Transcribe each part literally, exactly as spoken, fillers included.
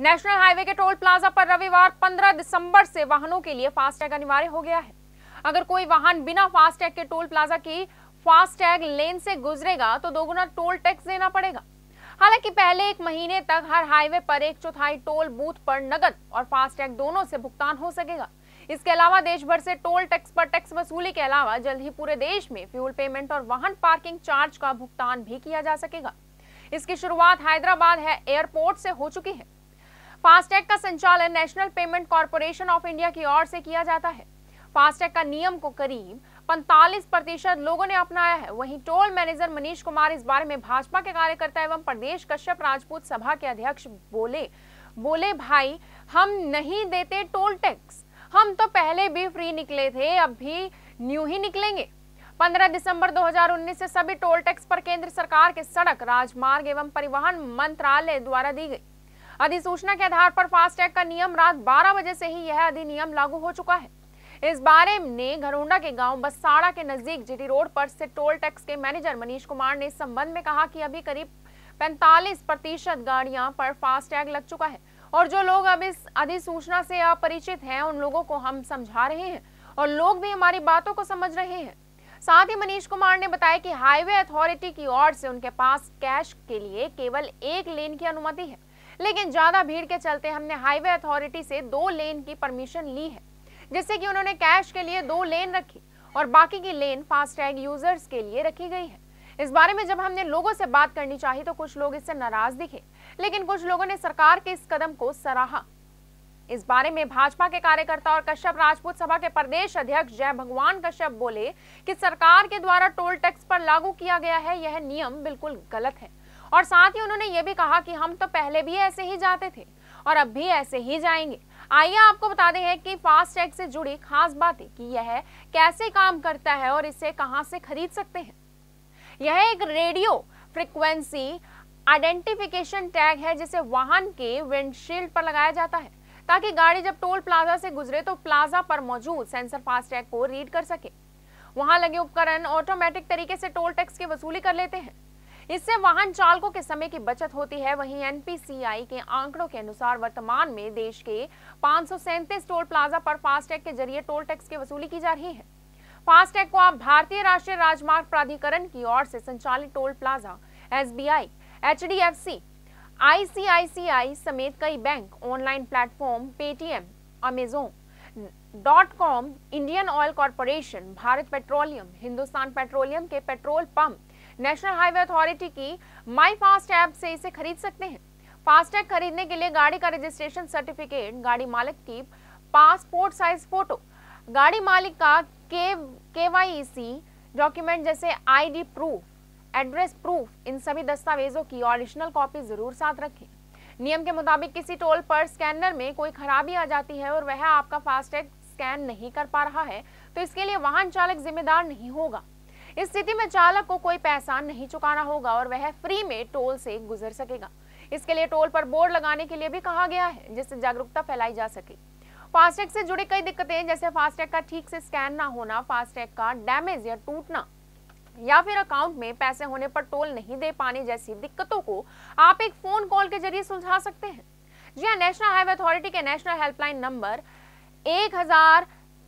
National highway के toll plaza पर रविवार पंद्रह दिसंबर से वाहनों के लिए फास्टैग अनिवार्य हो गया है। अगर कोई वाहन बिना फास्टैग के टोल प्लाजा की फास्टैग लेन से गुजरेगा तो दोगुना टोल टैक्स देना पड़ेगा। हालांकि पहले एक महीने तक हर हाईवे पर एक चौथाई टोल बूथ पर नकद और फास्टैग दोनों से भुगतान हो सकेगा। इसके अलावा देश भर से टोल टैक्स पर टैक्स वसूली के अलावा जल्द ही पूरे देश में फ्यूल पेमेंट और वाहन पार्किंग चार्ज का भुगतान भी किया जा सकेगा। इसकी शुरुआत हैदराबाद है एयरपोर्ट से हो चुकी है। फास्टैग का संचालन National Payment Corporation of India की ओर से किया जाता है। फास्टैग का नियम को करीब पैंतालीस प्रतिशत लोगों ने अपनाया है। वहीं टोल मैनेजर मनीष कुमार इस बारे में भाजपा के कार्यकर्ता एवं प्रदेश कश्यप राजपूत सभा के अध्यक्ष बोले बोले भाई हम नहीं देते टोल टैक्स, हम तो पहले भी फ्री निकले थे, अब भी न्यू ही निकलेंगे। पंद्रह दिसंबर दो हज़ार उन्नीस से सभी टोल टैक्स पर केंद्र सरकार के सड़क राजमार्ग एवं परिवहन मंत्रालय द्वारा दी गई अधिसूचना के आधार पर फास्टैग का नियम रात बारह बजे से ही यह अधिनियम लागू हो चुका है। इस बारे में घरोंडा के गांव बसाड़ा के नजदीक जीटी रोड पर से टोल टैक्स के मैनेजर मनीष कुमार ने इस संबंध में कहा कि अभी करीब पैंतालीस प्रतिशत गाड़ियां पर फास्टैग लग चुका है और जो लोग अब इस अधिसूचना से अपरिचित हैं उन लोगों को हम समझा रहे हैं और लोग भी हमारी बातों को समझ रहे हैं। साथ ही मनीष कुमार ने बताया कि हाईवे अथॉरिटी की ओर से उनके पास कैश के लिए केवल एक लेन की अनुमति है, लेकिन ज्यादा भीड़ के चलते हमने हाईवे अथॉरिटी से दो लेन की परमिशन ली है, जिससे कि उन्होंने कैश के लिए दो लेन रखी और बाकी की लेन फास्टैग यूजर्स के लिए रखी गई है। इस बारे में जब हमने लोगों से बात करनी चाहिए तो कुछ लोग इससे नाराज दिखे, लेकिन कुछ लोगों ने सरकार के इस कदम को सराहा। इस बारे में भाजपा के कार्यकर्ता और कश्यप राजपूत सभा के प्रदेश अध्यक्ष जय भगवान कश्यप बोले कि सरकार के द्वारा टोल टैक्स पर लागू किया गया है यह नियम बिल्कुल गलत है और साथ ही उन्होंने ये भी कहा कि हम तो पहले भी ऐसे ही जाते थे और अब भी ऐसे ही जाएंगे। आइए आपको बता दें कि फास्टैग से जुड़ी खास बातें कि यह कैसे काम करता है और इसे कहां से खरीद सकते हैं। यह एक रेडियो फ्रीक्वेंसी आइडेंटिफिकेशन टैग है जिसे वाहन के विंडशील्ड पर लगाया जाता है ताकि गाड़ी जब टोल प्लाजा से गुजरे तो प्लाजा पर मौजूद सेंसर फास्टैग को रीड कर सके। वहां लगे उपकरण ऑटोमेटिक तरीके से टोल टैक्स की वसूली कर लेते हैं। इससे वाहन चालकों के समय की बचत होती है। वहीं एन पी सी आई के आंकड़ों के अनुसार वर्तमान में देश के पाँच सौ सैंतीस टोल प्लाजा पर फास्टैग के जरिए टोल टैक्स की वसूली की जा रही है। फास्टैग को आप भारतीय राष्ट्रीय राजमार्ग प्राधिकरण की ओर से संचालित toll plaza, S B I, H D F C, I C I C I समेत कई bank, online platform, Paytm, Amazon dot com, Indian Oil Corporation, Bharat Petroleum, Hindustan Petroleum के petrol pump, National Highway authority की my fast app से इसे खरीद सकते हैं। FASTag खरीदने के लिए गाड़ी का रजिस्ट्रेशन सर्टिफिकेट, गाड़ी मालिक की पासपोर्ट साइज फोटो, गाड़ी मालिक का के केवाईसी डॉक्यूमेंट जैसे आईडी प्रूफ, एड्रेस प्रूफ, इन सभी दस्तावेजों की ओरिजिनल कॉपी जरूर साथ रखें। नियम के मुताबिक किसी टोल पर स्कैनर में कोई खराबी आ जाती है और वह आपका फास्टैग स्कैन नहीं कर पा रहा है तो इसके लिए वाहन चालक जिम्मेदार नहीं होगा। इस स्थिति में चालक को कोई पैसा नहीं चुकाना होगा और वह फ्री में टोल से गुजर सकेगा। इसके लिए टोल पर बोर्ड लगाने के लिए भी कहा गया है जिससे जागरूकता फैलाई जा सके। फास्टैग से जुड़ी कई दिक्कतें जैसे फास्टैग का ठीक से स्कैन ना होना, फास्टैग का डैमेज या टूटना या फिर अकाउंट में पैसे होने पर टोल नहीं दे पाने जैसी दिक्कतों को आप एक फोन कॉल के जरिए सुलझा सकते हैं। जी हाँ, नेशनल हाईवे अथॉरिटी के नेशनल हेल्पलाइन नंबर एक हजार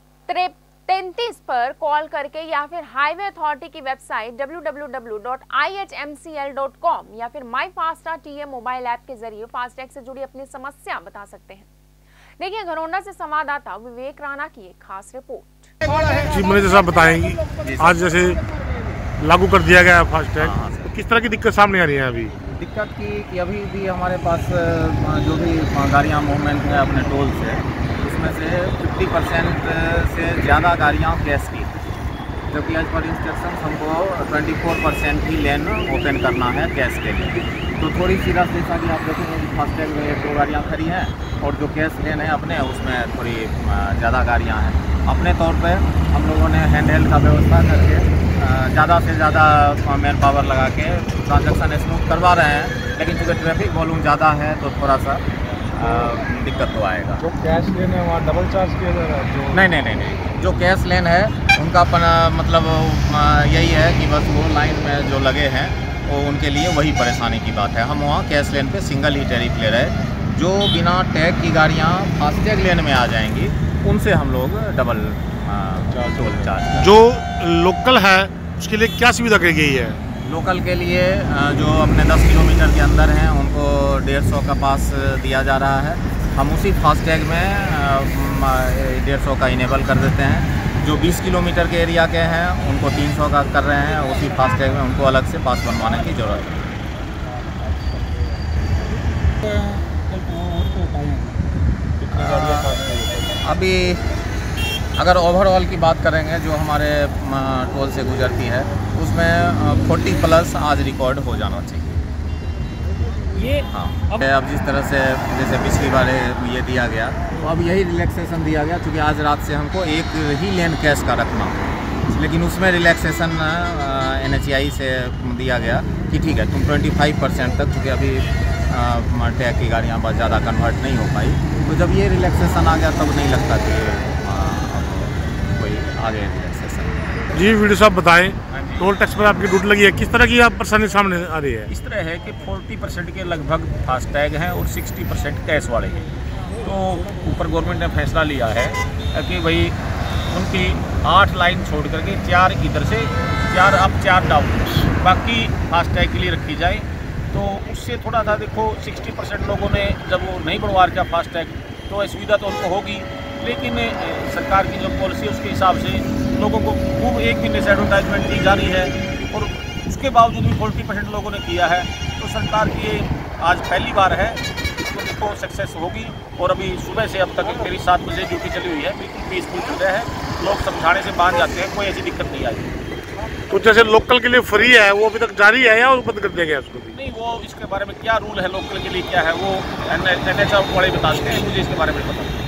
तैंतीस पर कॉल करके या फिर हाईवे अथॉरिटी की website W W W dot I H M C L dot com या फिर माई फास्टा टी एम मोबाइल ऐप के जरिए फास्टैग से जुड़ी अपनी समस्या बता सकते हैं। देखिए घरोंडा से संवाददाता विवेक राणा की एक खास रिपोर्ट। जी मैनेजर साहब बताएंगी, आज जैसे लागू कर दिया गया फास्टैग, तो किस तरह की दिक्कत सामने आ रही है? अभी दिक्कत की कि अभी भी हमारे पास जो भी गाड़ियाँ मूवमेंट है अपने टोल से, उसमें से पचास परसेंट से ज़्यादा गाड़ियाँ कैश की, जबकि एज पर इंस्ट्रक्शन हमको चौबीस परसेंट ही लेन ओपन करना है कैश के लिए। तो थोड़ी सी रास्ते जैसा कि आप देखेंगे कि फास्टैग में दो गाड़ियाँ खड़ी हैं और जो कैश लेन है अपने उसमें थोड़ी ज़्यादा गाड़ियाँ हैं। अपने तौर पे हम लोगों ने हैंड हेल्ड का व्यवस्था करके ज़्यादा से ज़्यादा मैन पावर लगा के ट्रांजैक्शन स्मूथ करवा रहे हैं, लेकिन चूँकि ट्रैफिक वॉल्यूम ज़्यादा है तो थोड़ा सा दिक्कत तो आएगा। जो कैश लेन है वहाँ डबल चार्ज किया जा रहा है? जो नहीं नहीं नहीं नहीं जो कैश लेन है उनका अपना मतलब यही है कि बस वो लाइन में जो लगे हैं वो उनके लिए वही परेशानी की बात है। हम वहाँ कैश लेन पे सिंगल ही टैरिफ ले रहे जो बिना टैग की गाड़ियाँ फास्टैग लेन में आ जाएंगी उनसे हम लोग डबल टोल चार्ज। जो लोकल है उसके लिए क्या सुविधा की गई है? लोकल के लिए जो अपने दस किलोमीटर के अंदर हैं उनको डेढ़ सौ का पास दिया जा रहा है। हम उसी फास्टैग में डेढ़ सौ का इनेबल कर देते हैं। जो बीस किलोमीटर के एरिया के हैं उनको तीन सौ का कर रहे हैं। उसी फास्टैग में उनको अलग से पास बनवाने की ज़रूरत है। अभी अगर ओवरऑल की बात करेंगे जो हमारे टोल से गुजरती है उसमें चालीस प्लस आज रिकॉर्ड हो जाना चाहिए ये। हाँ अब अब जिस तरह से जैसे पिछली बार ये दिया गया तो अब यही रिलैक्सेशन दिया गया, क्योंकि आज रात से हमको एक ही लेन कैश का रखना, लेकिन उसमें रिलैक्सेशन एन एच आई से दिया गया कि ठीक है तुम पच्चीस परसेंट तक, क्योंकि अभी टैग की गाड़ियाँ बहुत ज़्यादा कन्वर्ट नहीं हो पाई, तो जब ये रिलैक्सेशन आ गया तब नहीं लगता कि कोई आगे रिलैक्सेशन। जी वीडियो साहब बताएं, टोल टैक्स पर आपकी ड्यूटी लगी है, किस तरह की आप परेशानी सामने आ रही है? इस तरह है कि चालीस परसेंट के लगभग फास्टैग हैं और साठ परसेंट कैश वाले हैं। तो ऊपर गवर्नमेंट ने फैसला लिया है कि भाई उनकी आठ लाइन छोड़ करके चार इधर से चार अप चार डाउन बाकी फास्टैग के लिए रखी जाए। तो उससे थोड़ा सा देखो साठ परसेंट लोगों ने जब वो नहीं बनवा रखा फास्टैग तो असुविधा तो उनको होगी, लेकिन सरकार की जो पॉलिसी है उसके हिसाब से लोगों को खूब एक महीने से एडवर्टाइजमेंट दी जा रही है और उसके बावजूद भी चालीस परसेंट लोगों ने किया है। तो सरकार की ये आज पहली बार है, इसको देखो सक्सेस होगी। और अभी सुबह से अब तक मेरी सात बजे ड्यूटी चली हुई है, बिल्कुल पीसफुल चल रहा है, लोग समझाने से मान जाते हैं, कोई ऐसी दिक्कत नहीं आई। तो जैसे लोकल के लिए फ्री है वो अभी तक जारी है या बंद कर दिया गया उसको? नहीं, वो इसके बारे में क्या रूल है लोकल के लिए क्या है वो एन एच वाले बताते हैं, मुझे इसके बारे में पता नहीं।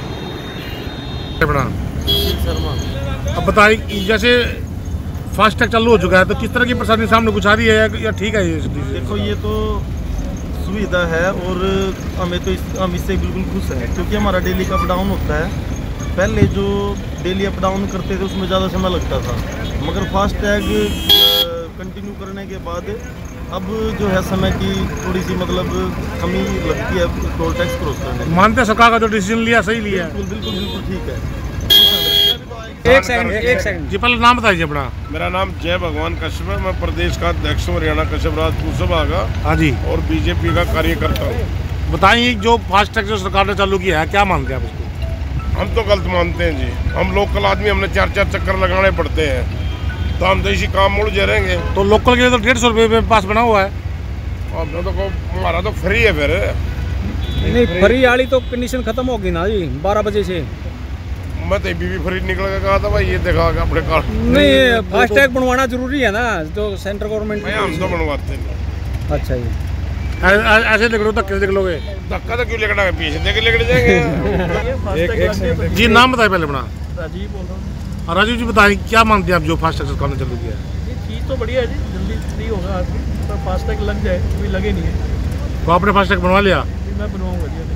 अब बताइए, जैसे फास्टैग चालू हो चुका है तो किस तरह की परेशानी सामने कुछ आ रही है या ठीक है? ये देखो ये तो सुविधा है और हमें तो इस, हम इससे बिल्कुल खुश हैं, क्योंकि हमारा डेली का अप डाउन होता है। पहले जो डेली अप डाउन करते थे उसमें ज़्यादा समय लगता था, मगर फास्टैग कंटिन्यू करने के बाद अब जो है समय की थोड़ी सी मतलब कमी लगती है टोल टैक्स क्रॉस करने में। मानते हैं सरकार का जो डिसीजन लिया सही लिया है? बिल्कुल बिल्कुल बिल्कुल ठीक है। एक सेकंड एक सेकंड जी, पहले नाम बताइए अपना। मेरा नाम जय भगवान कश्यप है, मैं प्रदेश का अध्यक्ष हूँ हरियाणा कश्यप राजपूत सभा का। हाँ जी। और बीजेपी का कार्यकर्ता हूँ। बताइए जो फास्टैग जो सरकार ने चालू किया है क्या मानते हैं आप इसको? हम तो गलत मानते हैं जी, हम लोकल आदमी, हमने चार चार चक्कर लगाने पड़ते हैं, तो हम तो इसी काम मुड़ जाएंगे। तो लोकल के लिए तो डेढ़ सौ रुपये में पास बना हुआ है। अब तो हमारा तो फ्री है फिर। नहीं, फ्री वाली तो कंडीशन खत्म होगी ना जी बारह बजे से। मैं तो भी फ्री निकल के कहा था भाई, ये देखा के अपने कार्ड। नहीं, फास्टैग बनवाना जरूरी है ना, जो सेंट्रल गवर्नमेंट। हम तो बनवाते हैं। अच्छा जी, ऐसे निकलो धक्के से निकलोगे? धक्का तो क्यों लेकर पीछे देख लेकर जाएंगे। जी नाम बताइए पहले अपना। राजीव बोल रहा हूँ। राजीव जी बताइए क्या मानते हैं आप जो फास्टैग सरकार ने चालू किया है? ये चीज़ तो बढ़िया है जी, जल्दी फ्री होगा आदमी, पर फास्टैग लग जाए, अभी लगे नहीं है। तो आपने फास्टैग बनवा लिया? मैं बनवाऊंगा जी।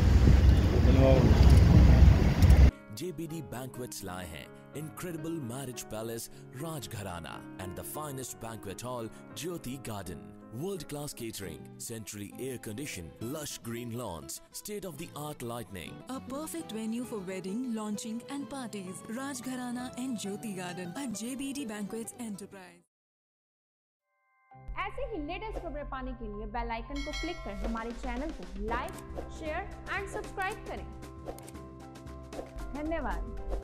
J B D Banquets लाए हैं incredible marriage palace Rajgharana and the finest banquet hall Jyoti Garden. World-class catering, centrally air-conditioned, lush green lawns, state-of-the-art lighting. A perfect venue for wedding, launching and parties. Rajgharana and Jyoti Garden at J B D Banquets Enterprise. ऐसे ही latest खबरें पाने के लिए bell icon को click कर हमारे channel को like, share and subscribe करें। धन्यवाद।